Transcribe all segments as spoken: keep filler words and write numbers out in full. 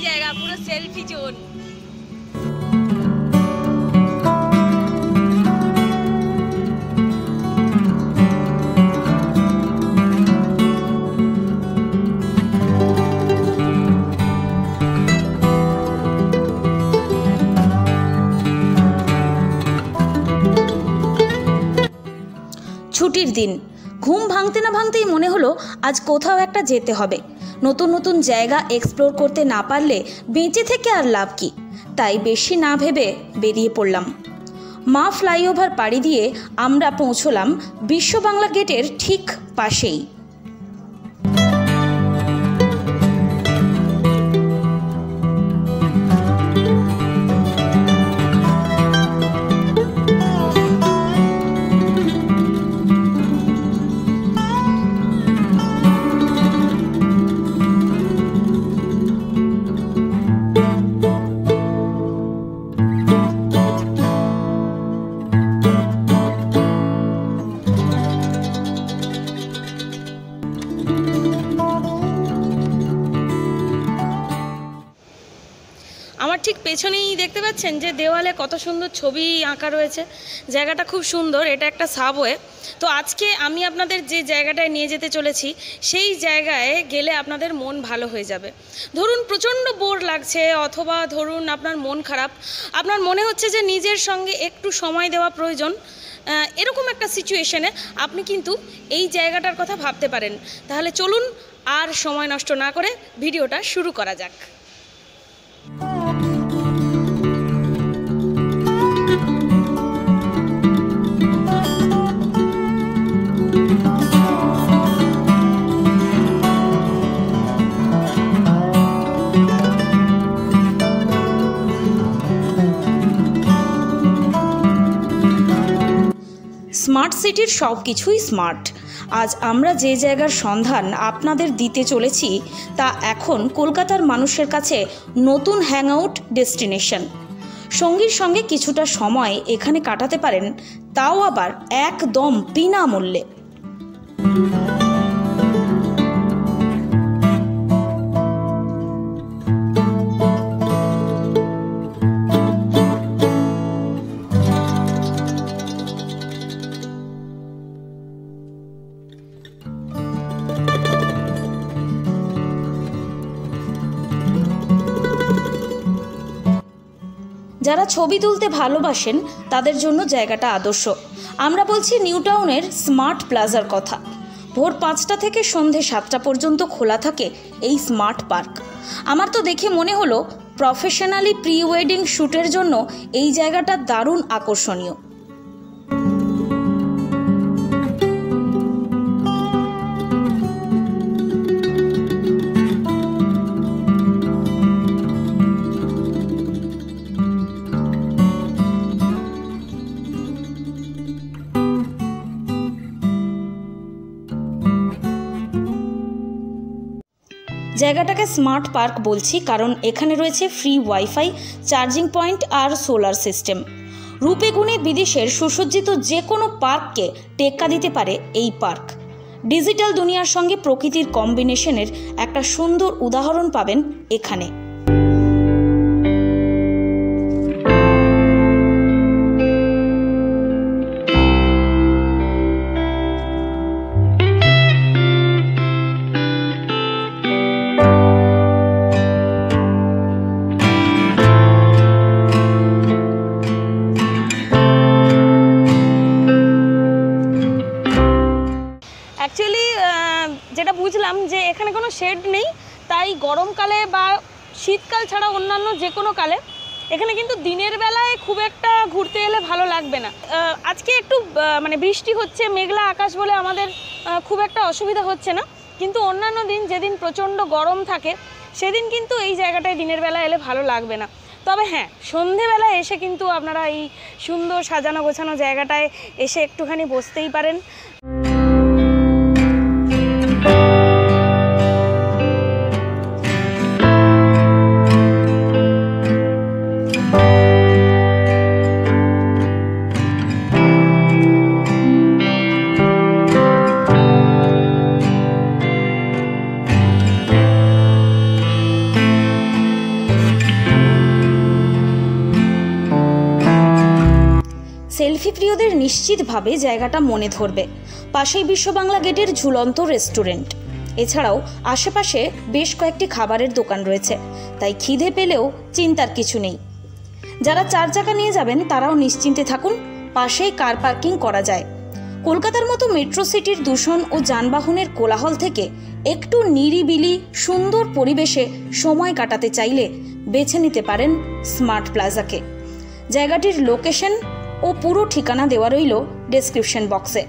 জায়গা, পুরো selfie zone. ছুটির দিন, ঘুম ভাঙতে না ভাঙতেই মনে হলো আজ কোথাও একটা যেতে হবে। নতুন নতুন জায়গা এক্সপ্লোর করতে না পারলে বেঁচে থেকে আর লাভ কি, তাই বেশি না ভেবে বেরিয়ে পড়লাম। মা ফ্লাইওভার পাড়ি দিয়ে আমরা পৌঁছলাম বিশ্ব বাংলা গেটের ঠিক পাশেই। আমার ঠিক পেছনেই দেখতে পাচ্ছেন যে দেওয়ালে কত সুন্দর ছবি আঁকা রয়েছে। জায়গাটা খুব সুন্দর, এটা একটা সাবওয়ে। তো আজকে আমি আপনাদের যে জায়গাটায় নিয়ে যেতে চলেছি সেই জায়গায় গেলে আপনাদের মন ভালো হয়ে যাবে। ধরুন প্রচণ্ড বোর লাগছে, অথবা ধরুন আপনার মন খারাপ, আপনার মনে হচ্ছে যে নিজের সঙ্গে একটু সময় দেওয়া প্রয়োজন, এরকম একটা সিচুয়েশনে আপনি কিন্তু এই জায়গাটার কথা ভাবতে পারেন। তাহলে চলুন আর সময় নষ্ট না করে ভিডিওটা শুরু করা যাক। স্মার্ট সিটির সব কিছুই স্মার্ট। আজ আমরা যে জায়গার সন্ধান আপনাদের দিতে চলেছি তা এখন কলকাতার মানুষের কাছে নতুন হ্যাংআউট ডেস্টিনেশন। সঙ্গীর সঙ্গে কিছুটা সময় এখানে কাটাতে পারেন, তাও আবার একদম বিনামূল্যে। যারা ছবি তুলতে ভালোবাসেন তাদের জন্য জায়গাটা আদর্শ। আমরা বলছি নিউটাউনের স্মার্ট প্লাজার কথা। ভোর পাঁচটা থেকে সন্ধে সাতটা পর্যন্ত খোলা থাকে এই স্মার্ট পার্ক। আমার তো দেখে মনে হলো প্রফেশনালি প্রি ওয়েডিং শ্যুটের জন্য এই জায়গাটা দারুণ আকর্ষণীয়। জায়গাটাকে স্মার্ট পার্ক বলছি কারণ এখানে রয়েছে ফ্রি ওয়াইফাই, চার্জিং পয়েন্ট আর সোলার সিস্টেম। রূপে গুণে বিদেশের সুসজ্জিত যে কোনো পার্ককে টেক্কা দিতে পারে এই পার্ক। ডিজিটাল দুনিয়ার সঙ্গে প্রকৃতির কম্বিনেশনের একটা সুন্দর উদাহরণ পাবেন এখানে। অ্যাকচুয়ালি যেটা বুঝলাম যে এখানে কোনো শেড নেই, তাই গরমকালে বা শীতকাল ছাড়া অন্যান্য যে কোনো কালে এখানে কিন্তু দিনের বেলায় খুব একটা ঘুরতে এলে ভালো লাগবে না। আজকে একটু মানে বৃষ্টি হচ্ছে, মেঘলা আকাশ বলে আমাদের খুব একটা অসুবিধা হচ্ছে না, কিন্তু অন্যান্য দিন যেদিন প্রচণ্ড গরম থাকে সেদিন কিন্তু এই জায়গাটায় দিনের বেলা এলে ভালো লাগবে না। তবে হ্যাঁ, সন্ধেবেলা এসে কিন্তু আপনারা এই সুন্দর সাজানো গোছানো জায়গাটায় এসে একটুখানি বসতেই পারেন। কফিপ্রিয়দের নিশ্চিতভাবে জায়গাটা মনে ধরবে। পাশেই বিশ্ব বাংলা গেটের ঝুলন্ত রেস্টুরেন্ট, এছাড়াও আশেপাশে বেশ কয়েকটি খাবারের দোকান রয়েছে, তাই খিদে পেলেও চিন্তার কিছু নেই। যারা চার চাকা নিয়ে যাবেন তারাও নিশ্চিন্তে থাকুন, পাশেই কার পার্কিং করা যায়। কলকাতার মতো মেট্রো সিটির দূষণ ও যানবাহনের কোলাহল থেকে একটু নিরিবিলি সুন্দর পরিবেশে সময় কাটাতে চাইলে বেছে নিতে পারেন স্মার্ট প্লাজাকে। জায়গাটির লোকেশন ও পুরো ঠিকানা দেওয়া রইল ডেসক্রিপশন বক্সে।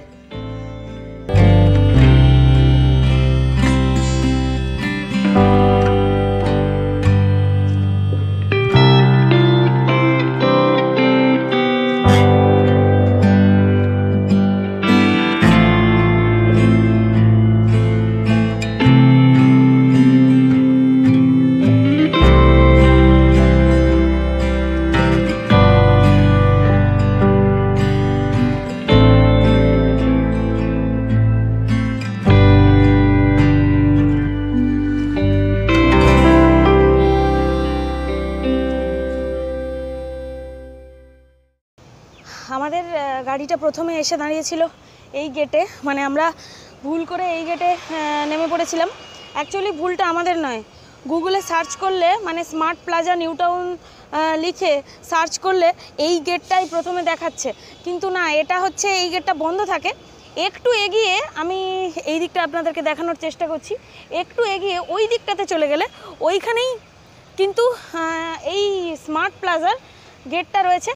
আমাদের গাড়িটা প্রথমে এসে দাঁড়িয়েছিল এই গেটে, মানে আমরা ভুল করে এই গেটে নেমে পড়েছিলাম। অ্যাকচুয়ালি ভুলটা আমাদের নয়, গুগলে সার্চ করলে মানে স্মার্ট প্লাজা নিউটাউন লিখে সার্চ করলে এই গেটটাই প্রথমে দেখাচ্ছে, কিন্তু না, এটা হচ্ছে এই গেটটা বন্ধ থাকে। একটু এগিয়ে আমি এই দিকটা আপনাদেরকে দেখানোর চেষ্টা করছি, একটু এগিয়ে ওই দিকটাতে চলে গেলে ওইখানেই কিন্তু এই স্মার্ট প্লাজার গেটটা রয়েছে।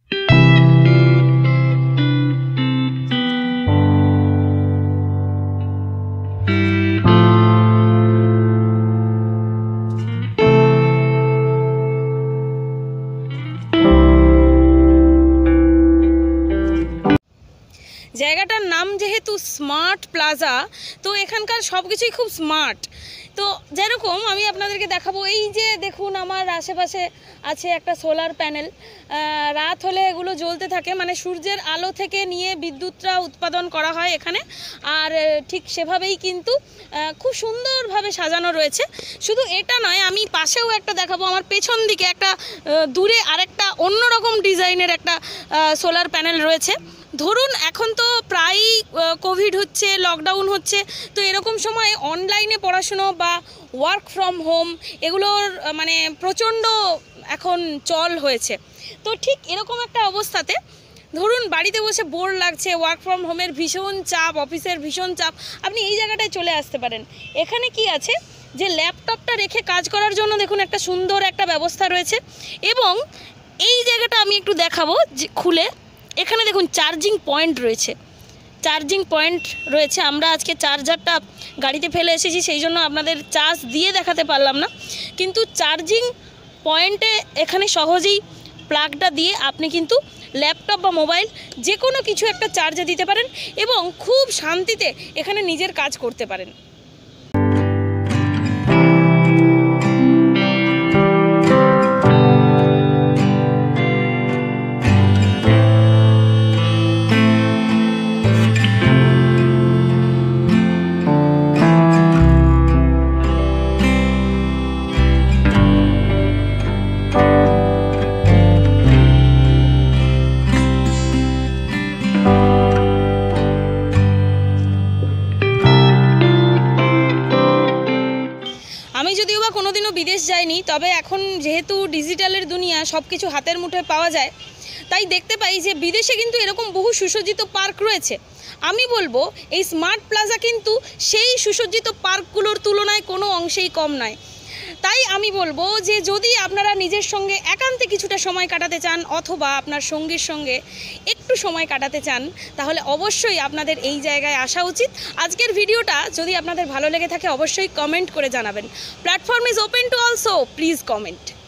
জায়গাটার নাম যেহেতু স্মার্ট প্লাজা, তো এখানকার সব কিছুই খুব স্মার্ট। তো যেরকম আমি আপনাদেরকে দেখাবো, এই যে দেখুন আমার আশেপাশে আছে একটা সোলার প্যানেল, রাত হলে এগুলো জ্বলতে থাকে, মানে সূর্যের আলো থেকে নিয়ে বিদ্যুৎটা উৎপাদন করা হয় এখানে। আর ঠিক সেভাবেই কিন্তু খুব সুন্দরভাবে সাজানো রয়েছে। শুধু এটা নয়, আমি পাশেও একটা দেখাবো, আমার পেছন দিকে একটা দূরে আরেকটা অন্যরকম ডিজাইনের একটা সোলার প্যানেল রয়েছে। ধরুন এখন তো প্রায়ই কোভিড হচ্ছে, লকডাউন হচ্ছে, তো এরকম সময় অনলাইনে পড়াশুনো বা ওয়ার্ক ফ্রম হোম এগুলোর মানে প্রচণ্ড এখন চল হয়েছে। তো ঠিক এরকম একটা অবস্থাতে ধরুন বাড়িতে বসে বোর লাগছে, ওয়ার্ক ফ্রম হোমের ভীষণ চাপ, অফিসের ভীষণ চাপ, আপনি এই জায়গাটায় চলে আসতে পারেন। এখানে কি আছে যে ল্যাপটপটা রেখে কাজ করার জন্য দেখুন একটা সুন্দর একটা ব্যবস্থা রয়েছে। এবং এই জায়গাটা আমি একটু দেখাবো যে খুলে, এখানে দেখুন চার্জিং পয়েন্ট রয়েছে, চার্জিং পয়েন্ট রয়েছে। আমরা আজকে চার্জারটা গাড়িতে ফেলে এসেছি, সেই জন্য আপনাদের চার্জ দিয়ে দেখাতে পারলাম না, কিন্তু চার্জিং পয়েন্টে এখানে সহজেই প্লাগটা দিয়ে আপনি কিন্তু ল্যাপটপ বা মোবাইল যে কোনো কিছু একটা চার্জে দিতে পারেন এবং খুব শান্তিতে এখানে নিজের কাজ করতে পারেন। আমি যদিও বা কোনোদিনও বিদেশ যাইনি, তবে এখন যেহেতু ডিজিটালের দুনিয়া, সব কিছু হাতের মুঠোয় পাওয়া যায়, তাই দেখতে পাই যে বিদেশে কিন্তু এরকম বহু সুসজ্জিত পার্ক রয়েছে। আমি বলবো এই স্মার্ট প্লাজা কিন্তু সেই সুসজ্জিত পার্কগুলোর তুলনায় কোনো অংশেই কম নয়। তাই আমি বলবো যে যদি আপনারা নিজের সঙ্গে একান্তে কিছুটা সময় কাটাতে চান অথবা আপনার সঙ্গীর সঙ্গে একটু সময় কাটাতে চান, তাহলে অবশ্যই আপনাদের এই জায়গায় আসা উচিত। আজকের ভিডিওটা যদি আপনাদের ভালো লেগে থাকে অবশ্যই কমেন্ট করে জানাবেন। Platform is open to also, please comment.